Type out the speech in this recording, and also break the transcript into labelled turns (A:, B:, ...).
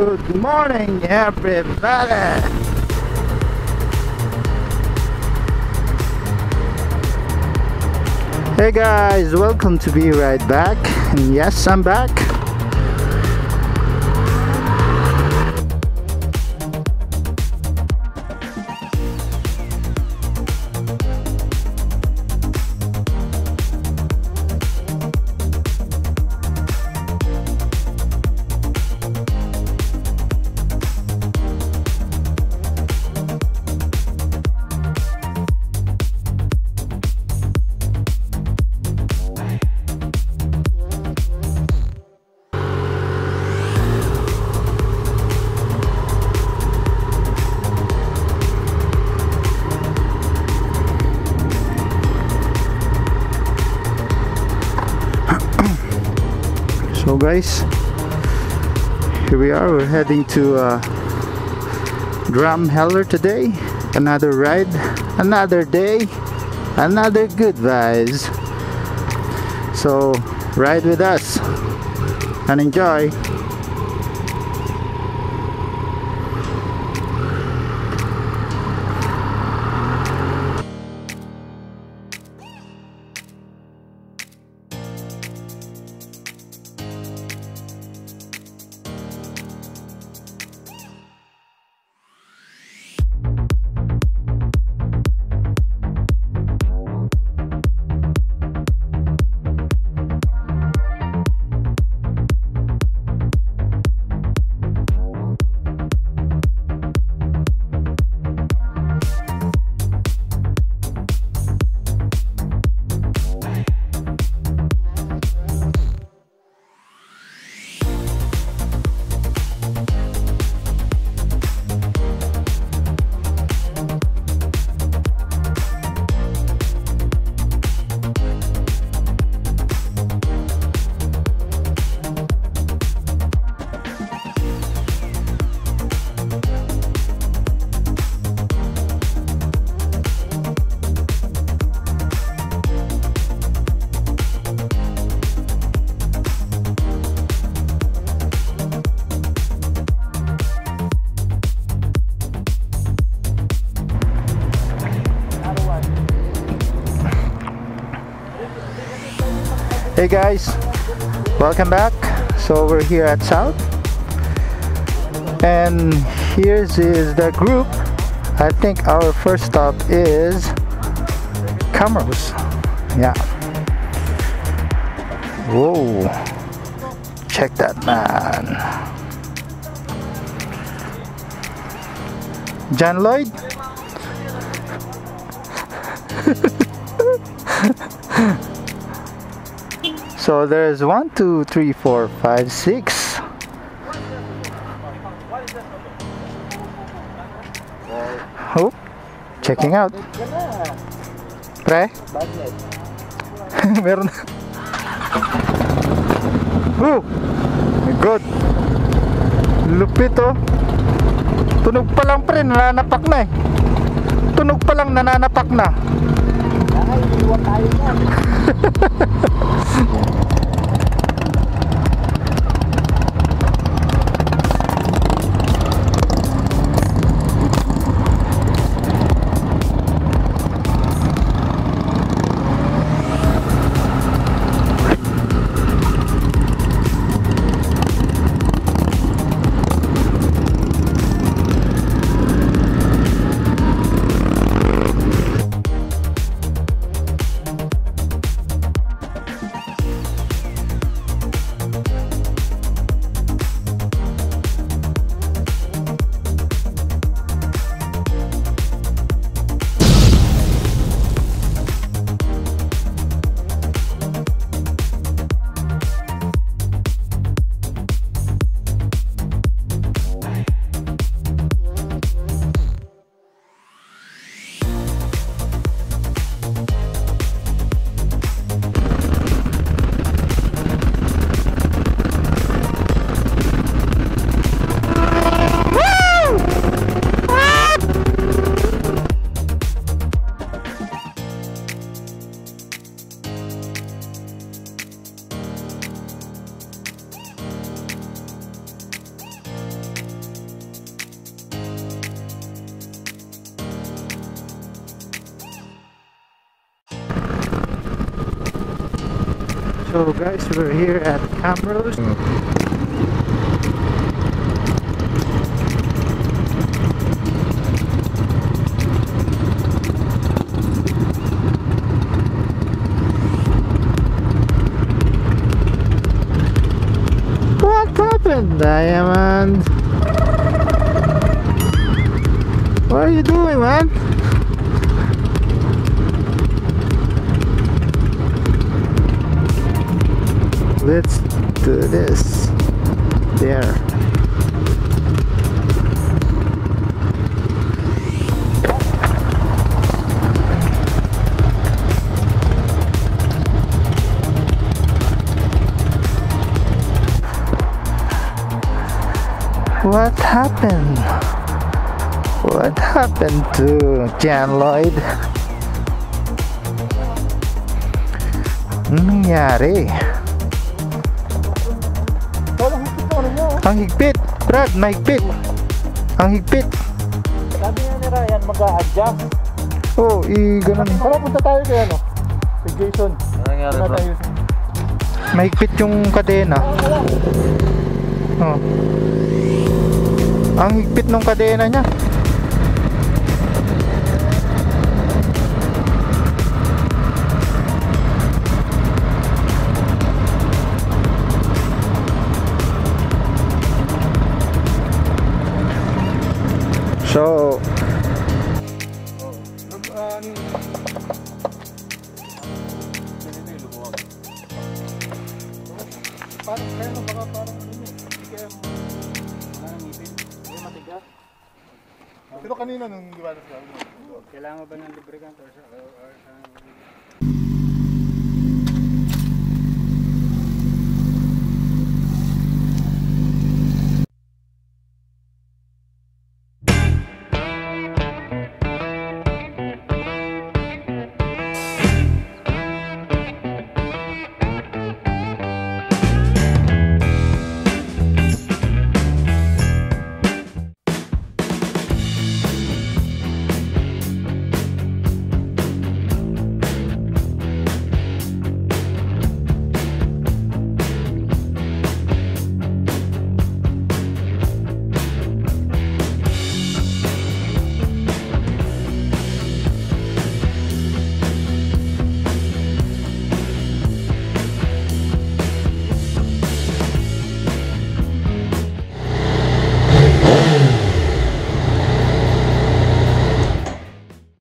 A: Good morning, everybody. Hey guys, welcome to BerideBack, and yes, I'm back. So guys, here we are. We're heading to Drumheller today. Another ride, another day, another good vibes. So ride with us and enjoy. Hey guys, welcome back. So we're here at South, and here's is the group. I think our first stop is Camrose. Yeah. Whoa, check that, man. John Lloyd. So there's 1, 2, 3, 4, 5, 6. Oh, checking out. Pre? Meron. Oh, my God. Lupit oh. Tunog pa lang pre, nananapak na eh. Tunog pa lang, nananapak na. Ay, iwan tayo yan. So guys, we're here at Camrose. What happened, Diamond? What are you doing, man? Let's do this. There. What happened? What happened to Jan Lloyd? Anong nangyari? Ang higpit, Brad, mahigpit. Ang higpit.
B: Sabi nga ni Ryan, mag-a-adjust.
A: Oo, ganun.
B: Tara, punta tayo kay ano? Kay Jason.
C: Ano nangyari bro?
A: Mahigpit yung kadena. Oh. Ang higpit ng kadena niya. So,
B: parang kaya no, baka parang ano yun. Hindi kaya parang ngipin. Hindi matigas.
C: Pero kanina nung liwanag ka,
B: Kailangan ba ng lubricant or